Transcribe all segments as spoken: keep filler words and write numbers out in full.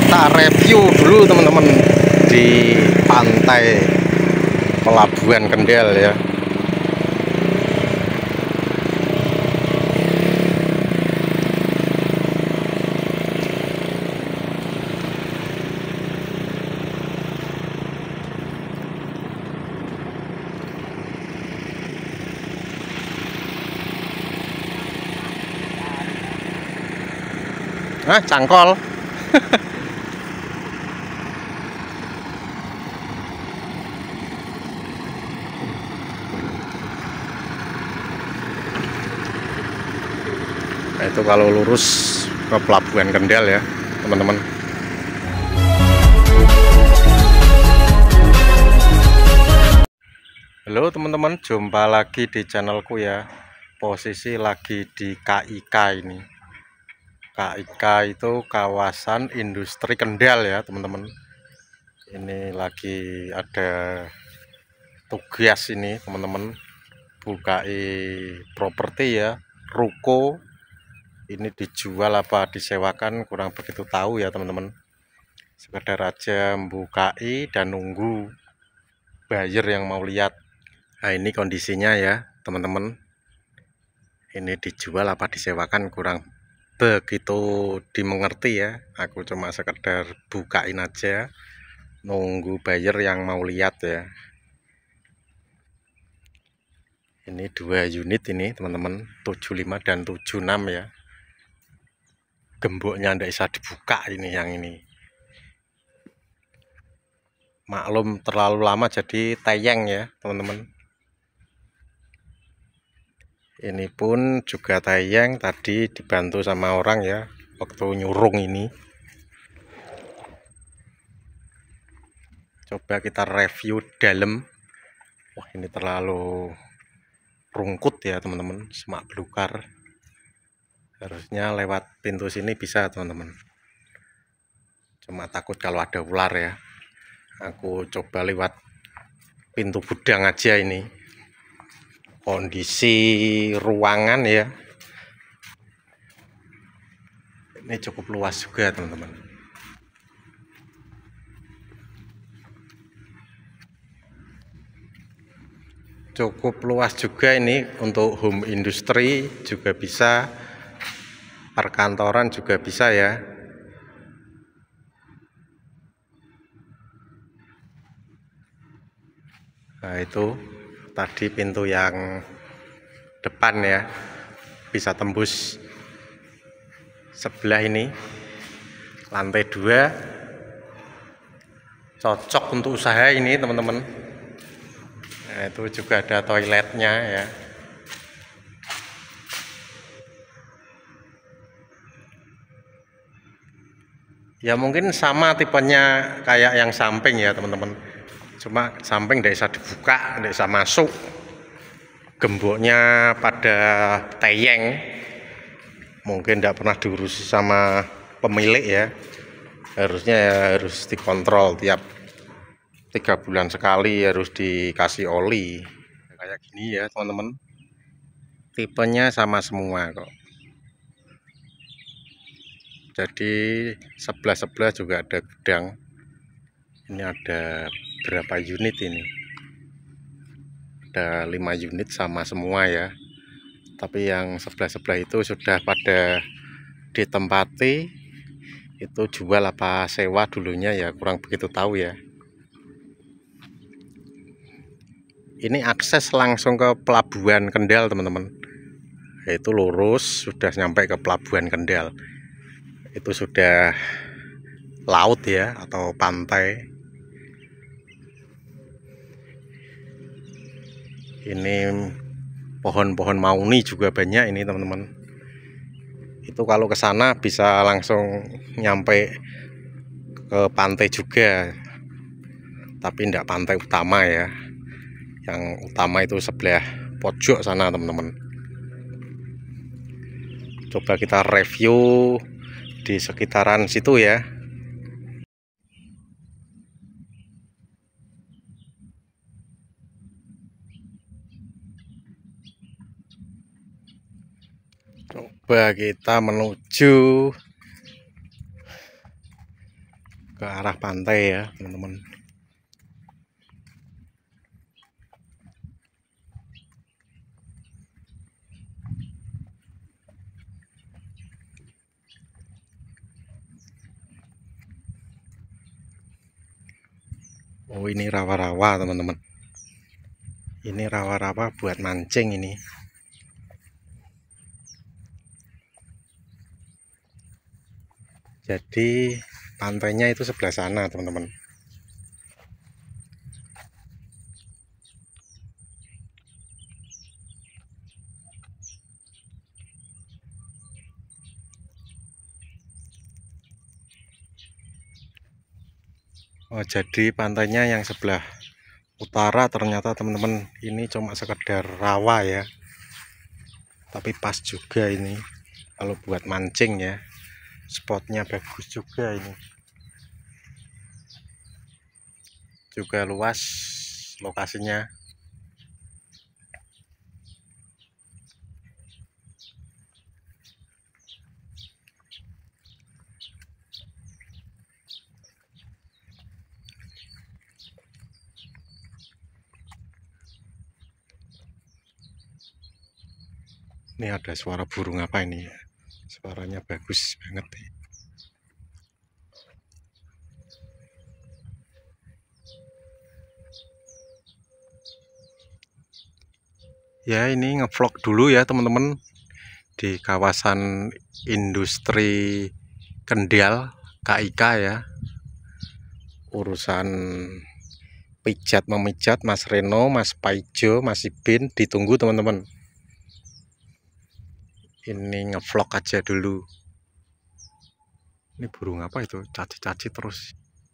kita review dulu teman-teman di pantai Pelabuhan Kendal ya. Ah, cangkol. Nah, itu kalau lurus ke Pelabuhan Kendal ya, teman-teman. Halo teman-teman, jumpa lagi di channelku ya. Posisi lagi di K I K ini. K I K itu kawasan industri Kendal ya teman-teman. Ini lagi ada tugas ini teman-teman, bukai properti ya, ruko. Ini dijual apa disewakan kurang begitu tahu ya teman-teman. Sekedar aja bukai dan nunggu buyer yang mau lihat. Nah ini kondisinya ya teman-teman. Ini dijual apa disewakan kurang begitu dimengerti ya. Aku cuma sekedar bukain aja, nunggu buyer yang mau lihat ya. Ini dua unit ini teman-teman, tujuh puluh lima dan tujuh puluh enam ya. Gemboknya ndak bisa dibuka ini yang ini. Maklum terlalu lama jadi tayang ya teman-teman. Ini pun juga tayang, tadi dibantu sama orang ya waktu nyurung ini. Coba kita review dalam. Wah ini terlalu rungkut ya teman-teman, semak belukar. Harusnya lewat pintu sini bisa teman-teman. Cuma takut kalau ada ular ya. Aku coba lewat pintu gudang aja ini. Kondisi ruangan ya, ini cukup luas juga teman-teman. Cukup luas juga ini untuk home industry juga bisa, perkantoran juga bisa ya. Nah itu tadi pintu yang depan ya, bisa tembus sebelah ini, lantai dua, cocok untuk usaha ini teman-teman. Nah itu juga ada toiletnya ya. Ya mungkin sama tipenya kayak yang samping ya teman-teman. Cuma samping tidak bisa dibuka, tidak bisa masuk. Gemboknya pada tayeng, mungkin tidak pernah diurusi sama pemilik ya. Harusnya ya harus dikontrol tiap tiga bulan sekali, harus dikasih oli kayak gini ya teman-teman. Tipenya sama semua kok. Jadi sebelah-sebelah juga ada gudang. Ini ada berapa unit ini? Ada lima unit sama semua ya. Tapi yang sebelah-sebelah itu sudah pada ditempati. Itu jual apa sewa dulunya ya, kurang begitu tahu ya. Ini akses langsung ke Pelabuhan Kendal teman-teman. Itu lurus sudah sampai ke Pelabuhan Kendal. Itu sudah laut ya atau pantai. Ini pohon-pohon mauni juga banyak ini teman-teman. Itu kalau ke sana bisa langsung nyampe ke pantai juga, tapi tidak pantai utama ya. Yang utama itu sebelah pojok sana teman-teman. Coba kita review di sekitaran situ ya. Coba kita menuju ke arah pantai ya teman-teman. Oh, ini rawa-rawa teman-teman. Ini rawa-rawa buat mancing ini. Jadi pantainya itu sebelah sana teman-teman. Oh, jadi pantainya yang sebelah utara ternyata teman-teman ini cuma sekedar rawa ya. Tapi pas juga ini kalau buat mancing ya. Spotnya bagus juga ini. Juga luas lokasinya. Ini ada suara burung apa ini ya? Suaranya bagus banget nih. Ya, ini ngevlog dulu ya teman-teman di kawasan industri Kendal K I K ya. Urusan pijat memijat Mas Reno, Mas Paijo, Mas Ibin ditunggu teman-teman. Ini ngevlog aja dulu. Ini burung apa itu? Caci-caci terus.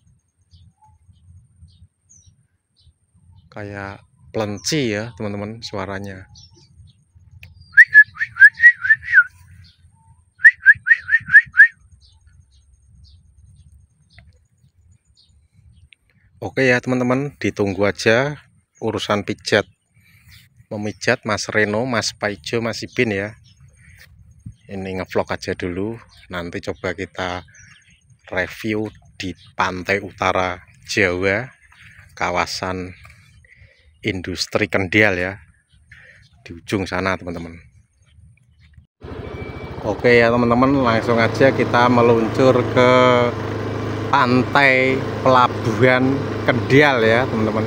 Kayak pelenci ya teman-teman suaranya. Oke ya teman-teman, ditunggu aja urusan pijat memijat Mas Reno, Mas Paijo, Mas Ibin ya. Ini ngevlog aja dulu, nanti coba kita review di pantai utara Jawa, kawasan industri Kendal ya, di ujung sana teman-teman. Oke ya teman-teman, langsung aja kita meluncur ke pantai pelabuhan Kendal ya teman-teman.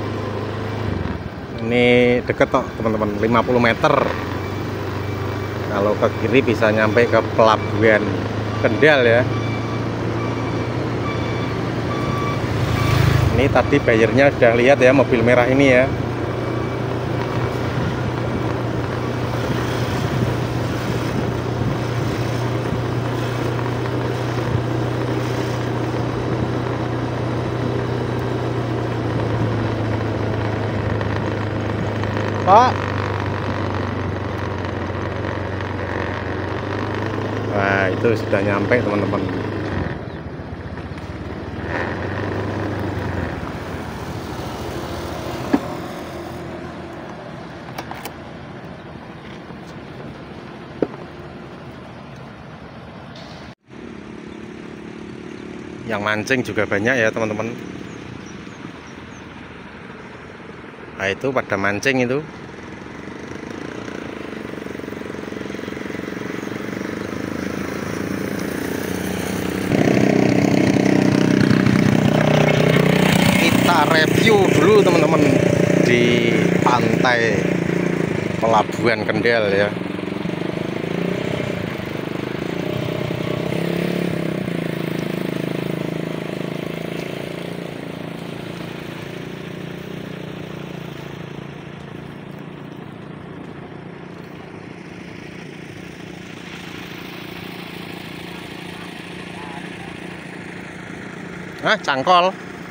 Ini deket kok teman-teman, lima puluh meter. Kalau ke kiri bisa nyampe ke pelabuhan Kendal ya. Ini tadi bayarnya sudah lihat ya, mobil merah ini ya. Pak. Nah, itu sudah nyampe teman-teman. Yang mancing juga banyak ya teman-teman. Nah, itu pada mancing itu. Kita review dulu teman-teman di pantai pelabuhan Kendal ya. Ah, cangkol.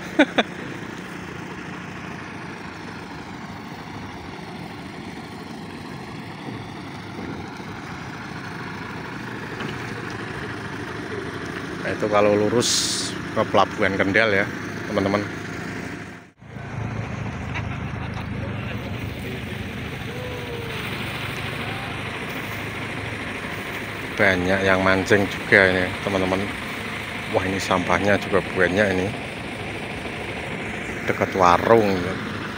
Nah, itu kalau lurus ke pelabuhan Kendal ya teman-teman. Banyak yang mancing juga ini teman-teman. Wah, ini sampahnya juga banyak ini, dekat warung ya.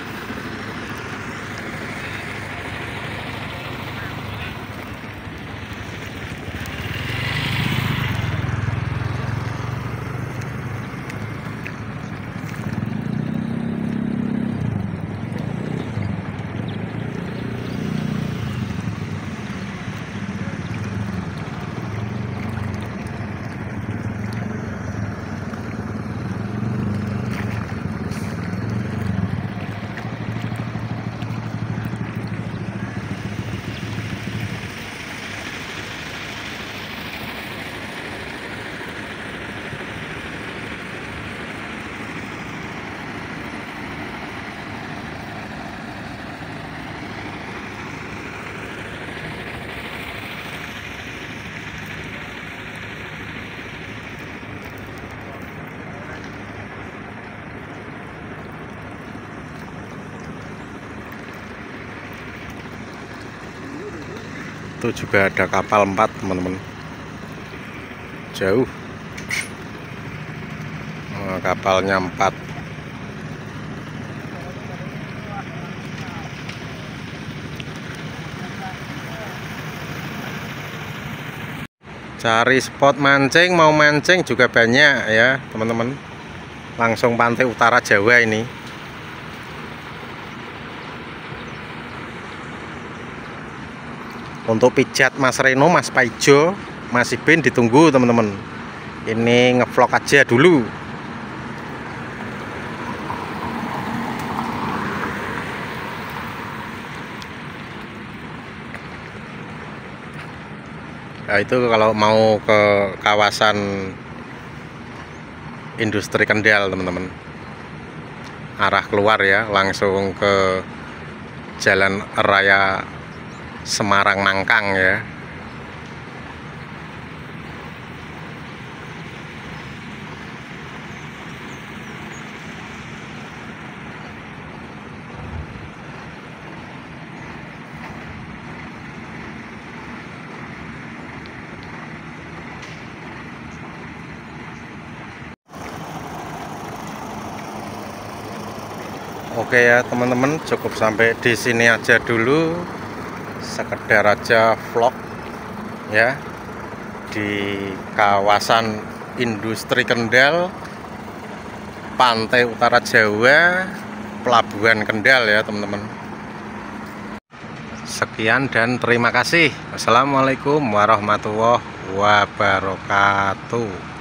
Itu juga ada kapal empat, teman-teman, jauh. Nah, kapalnya empat. Cari spot mancing, mau mancing juga banyak ya teman-teman. Langsung pantai utara Jawa ini. Untuk pijat Mas Reno, Mas Paijo, Mas Ibin ditunggu teman-teman. Ini ngevlog aja dulu. Nah, itu kalau mau ke kawasan industri Kendal teman-teman, arah keluar ya, langsung ke Jalan Raya Semarang Mangkang ya. Oke ya teman-teman, cukup sampai di sini aja dulu, sekedar aja vlog ya di kawasan industri Kendal, pantai utara Jawa, pelabuhan Kendal ya teman-teman. Sekian dan terima kasih. Wassalamualaikum warahmatullahi wabarakatuh.